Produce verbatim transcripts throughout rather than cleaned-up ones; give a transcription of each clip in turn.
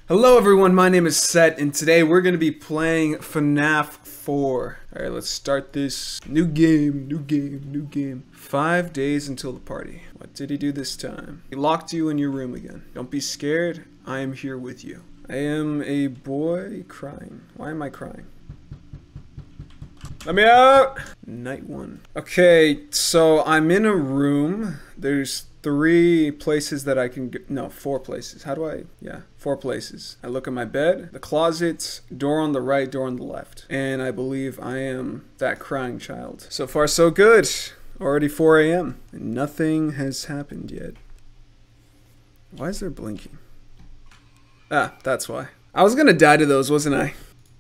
Hello everyone, my name is Sett, and today we're going to be playing Fnaf four. Alright, let's start this new game, new game, new game. Five days until the party. What did he do this time? He locked you in your room again. Don't be scared, I am here with you. I am a boy crying. Why am I crying? Let me out! Night one. Okay, so I'm in a room. There's three places that I can go. No, four places. How do I? Yeah, four places. I look at my bed, the closet, door on the right, door on the left. And I believe I am that crying child. So far, so good. Already four A M and nothing has happened yet. Why is there blinking? Ah, that's why. I was gonna die to those, wasn't I?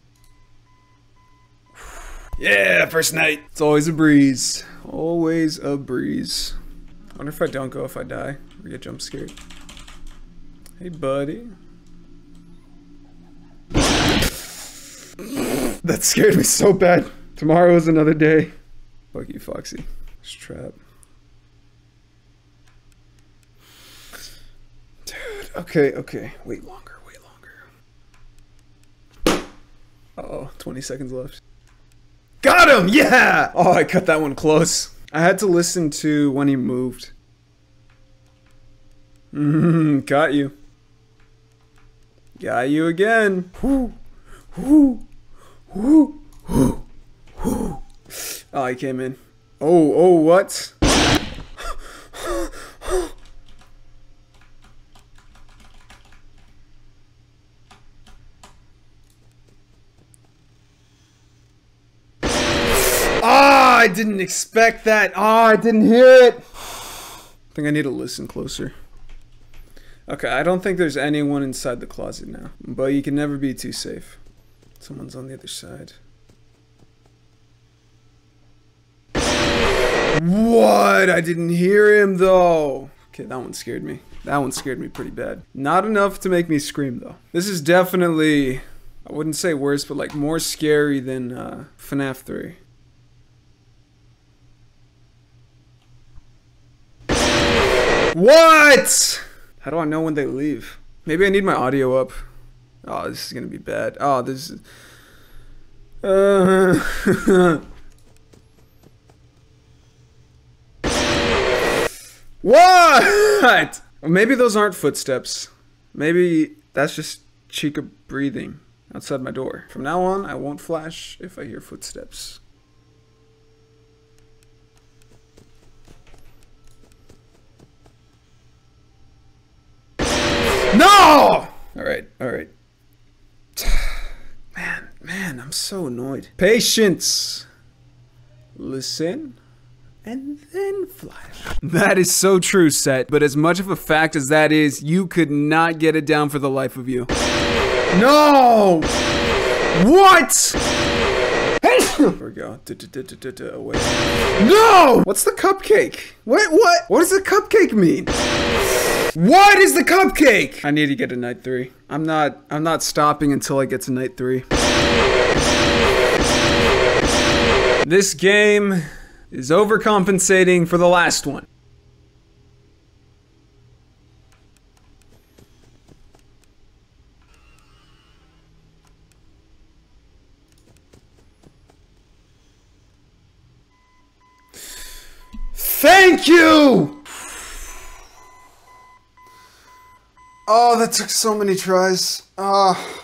Yeah, first night. It's always a breeze. Always a breeze. I wonder if I don't go if I die or get jump scared. Hey, buddy. That scared me so bad. Tomorrow is another day. Fuck you, Foxy. It's a trap. Dude, okay, okay. Wait longer, wait longer. Uh-oh, twenty seconds left. Got him! Yeah! Oh, I cut that one close. I had to listen to when he moved. Mm, got you. Got you again. Whoo, whoo, whoo, whoo, whoo. Oh, he came in. Oh, oh, what? Ah, I didn't expect that. Ah, I didn't hear it. I think I need to listen closer. Okay, I don't think there's anyone inside the closet now. But you can never be too safe. Someone's on the other side. What? I didn't hear him though. Okay, that one scared me. That one scared me pretty bad. Not enough to make me scream though. This is definitely, I wouldn't say worse, but like more scary than uh, Fnaf three. What? How do I know when they leave? Maybe I need my audio up. Oh, this is gonna be bad. Oh, this is... Uh... What? Maybe those aren't footsteps. Maybe that's just Chica breathing outside my door. From now on, I won't flash if I hear footsteps. No! Alright, alright. Man, man, I'm so annoyed. Patience. Listen. And then flash. That is so true, Sett. But as much of a fact as that is, you could not get it down for the life of you. No! What? There we go. Away. No! What's the cupcake? What? What? What does the cupcake mean? What is the cupcake? I need to get to night three. I'm not. I'm not stopping until I get to night three. This game is overcompensating for the last one. Thank you! Oh, that took so many tries. Ah.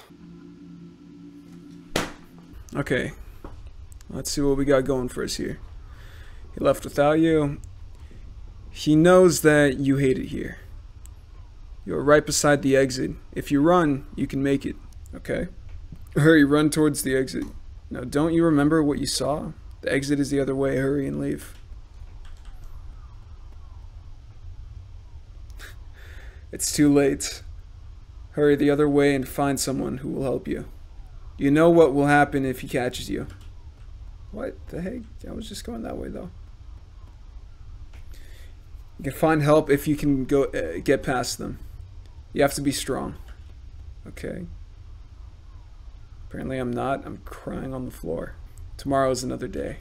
Okay. Let's see what we got going for us here. He left without you. He knows that you hate it here. You're right beside the exit. If you run, you can make it. Okay? Hurry, run towards the exit. Now, don't you remember what you saw? The exit is the other way. Hurry and leave. It's too late. Hurry the other way and find someone who will help you. You know what will happen if he catches you. What the heck? I was just going that way though. You can find help if you can go uh, get past them. You have to be strong. Okay. Apparently I'm not. I'm crying on the floor. Tomorrow is another day.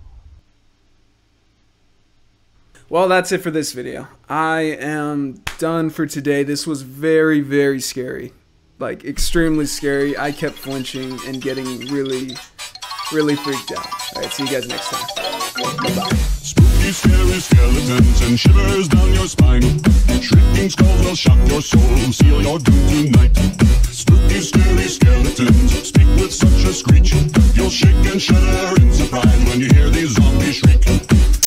Well, that's it for this video. I am done for today. This was very, very scary. like extremely scary. I kept flinching and getting really, really freaked out. Alright, see you guys next time. Bye-bye. Spooky, scary skeletons and shivers down your spine. Shrieking skulls will shock your soul, seal your doom tonight. Spooky, scary skeletons speak with such a screech, you'll shake and shudder in